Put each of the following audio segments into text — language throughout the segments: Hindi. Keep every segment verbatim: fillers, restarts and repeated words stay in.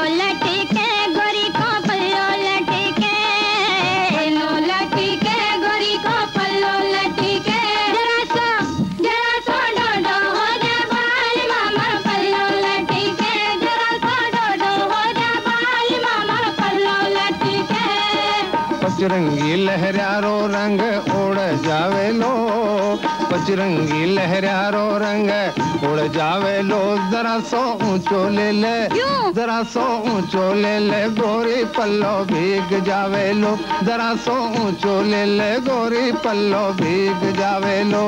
पल्लो लटके गोरी को पल्लो लटके, पल्लो लटके गोरी को पल्लो लटके। जरा सो जरा सो डोडो हो जा बाल मामा पल्लो लटके, जरा सो डोडो हो जा बाल मामा पल्लो लटके। पचरंगी लहरारो रंग उड़ जावे लो, पचरंगी लहरारो रंग उड़ जावे लो। जरा सो ऊंचो ले ले, जरा सो ऊंचो ले ले गोरी पल्लो भीग जावे लो। जरा सो ऊंचो ले ले गोरी पल्लो भीग जावे लो।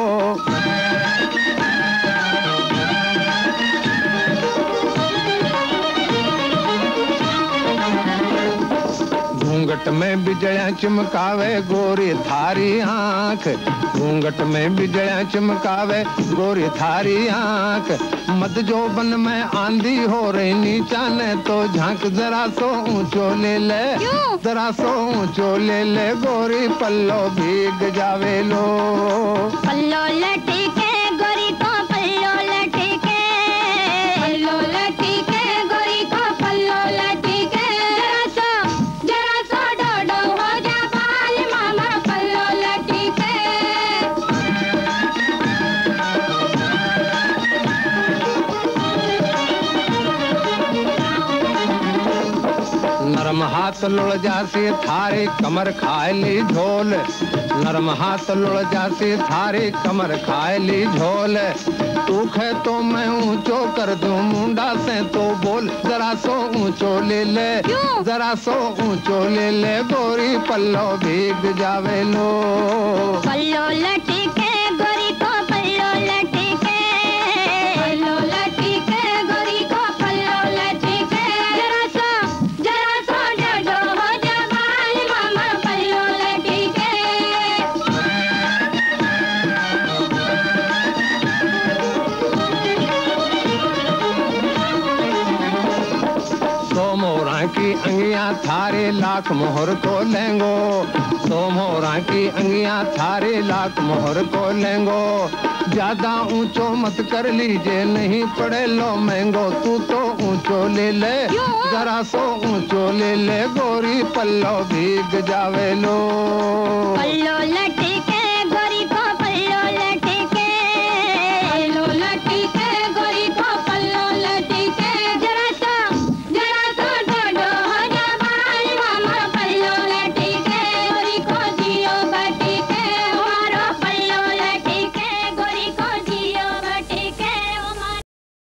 घूंघट में बिजलियां चमकावे गोरी थारी आंख, घूंघट में बिजलियां चमकावे गोरी थारी आंख। मत जो बन में आंधी हो रही नीचा ने तो झांक। जरा सो ऊंचो ले ले, जरा सो ऊंचो ले ले गोरी पल्लो भीग जावे लो। पल्लो लटके गोरी को पल्लो लटके, पल्लो लटके गोरी को पल्लो लटके। जरा सो जरा सो डोडो हो जा बाल मामा पल्लो लटके। नरम हाथ लुढ़ जासी थारी कमर खाए ली झोल, नरम हाथ लुढ़ जासी थारी कमर खाए ली झोल। तूख है तो मैं ऊंचो कर दूं मुंडा से तो बोल। जरा सो ऊंचो ले ले, जरा सो ऊंचो ले ले गोरी पल्लो भीग जावे लो। पल्लो लटके गोरी को पल्लो लटके, पल्लो लटके गोरी को पल्लो लटके। जरा सो जरा सो डोडो हो जा बाल मामा पल्लो लटके। सो मोरा की अंगियां थारे लाख मोहर को लेंगो, सो मोरा की अंगियां थारे लाख मोहर को लेंगो। ज्यादा ऊंचो मत कर लीजिए नहीं पड़े लो महंगो। तू तो ऊंचो ले ले, जरा सो ऊंचो ले ले गोरी पल्लो भीग जावे लो। पल्लो